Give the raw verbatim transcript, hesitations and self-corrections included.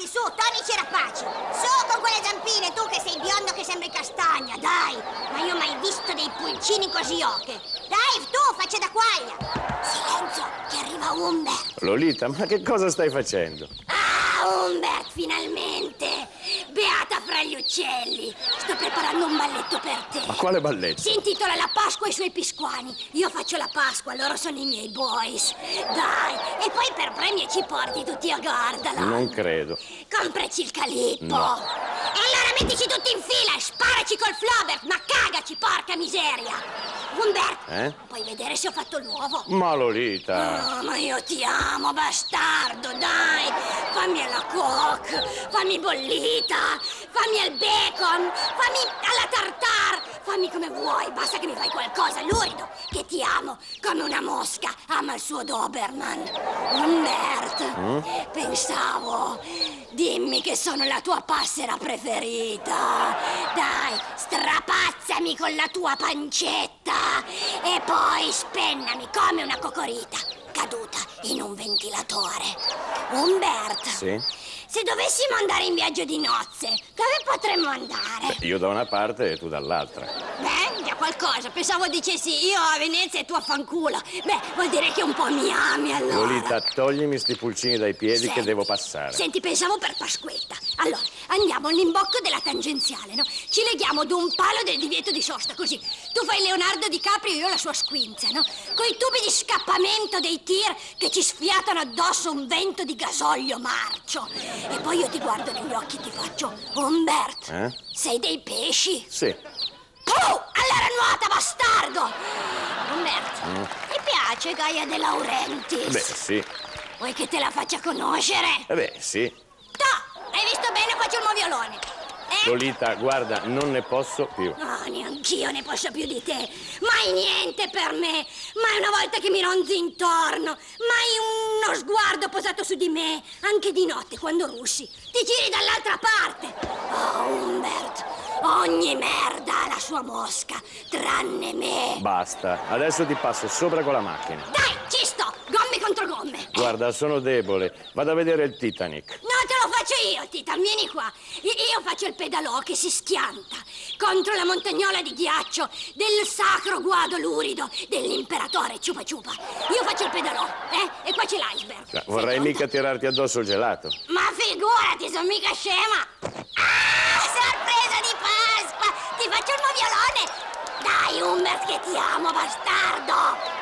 ragazzi, su, tonici e rapaci. Su con quelle zampine, tu che sei biondo che sembri castagna, dai. Ma io ho mai visto dei pulcini così oche. Dai, tu, faccia da quaglia. Silenzio, che arriva Humbert. Lolita, ma che cosa stai facendo? Ah, Humbert, finalmente. Beata fra gli uccelli. Sto preparando un balletto per te. Ma quale balletto? Si intitola La Pasqua e i suoi pisquani. Io faccio la Pasqua, loro sono i miei boys. Dai, e poi per premio ci porti tutti a Gardala. Non credo. Compraci il calippo. No. E allora mettici tutti in fila e sparaci col Flaubert, ma cagaci, porca miseria. Humbert, Eh? puoi vedere se ho fatto l'uovo? Ma Lolita... Oh, ma io ti amo, bastardo, dai. Fammi alla coque, fammi bollita, fammi al bacon, fammi alla tartare, fammi come vuoi, basta che mi fai qualcosa lurido, che ti amo come una mosca ama il suo Doberman. Humbert, Mm? pensavo, dimmi che sono la tua passera preferita. Dai, strapazzami con la tua pancetta e poi spennami come una cocorita caduta in un ventilatore. Humbert, Sì? se dovessimo andare in viaggio di nozze, dove potremmo andare? Io da una parte e tu dall'altra. Beh, già qualcosa. Pensavo dicessi io a Venezia e tu a fanculo. Beh, vuol dire che un po' mi ami allora. Lolita, toglimi sti pulcini dai piedi Senti, che devo passare. Senti, pensavo per Pasquetta. Allora, andiamo all'imbocco della tangenziale, no? Ci leghiamo ad un palo del divieto di sosta, così. Tu fai Leonardo DiCaprio e io la sua squinza, no? Coi tubi di scappamento dei tir che ci sfiatano addosso un vento di gasolio marcio. E poi io ti guardo negli occhi e ti faccio: Humbert, Eh? sei dei pesci? Sì. Oh, allora nuota, bastardo! Humbert, Mm. ti piace Gaia De Laurentiis? Beh, sì. Vuoi che te la faccia conoscere? Eh beh, sì. To, hai visto bene? Faccio il moviolone. Eh? Lolita, guarda, non ne posso più. No, neanch'io ne posso più di te. Mai niente per me. Mai una volta che mi ronzi intorno. Mai uno sguardo posato su di me. Anche di notte, quando russi. Ti giri dall'altra parte. Oh, Humbert, ogni merda ha la sua mosca, tranne me. Basta, adesso ti passo sopra con la macchina. Dai, ci sto. Gomme contro gomme. Guarda, sono debole. Vado a vedere il Titanic. No, te lo faccio io, Titan, vieni qua. I- io faccio il pedalò che si schianta contro la montagnola di ghiaccio del sacro guado lurido dell'imperatore Ciupa Ciupa. Io faccio il pedalò, eh? E qua c'è l'iceberg. Cioè, vorrei Sei mica tirarti addosso il gelato. pronto? Ma figurati, sono mica scema. Ah, sorpresa di Pasqua! Ti faccio il moviolone. Dai, Humbert, che ti amo, bastardo.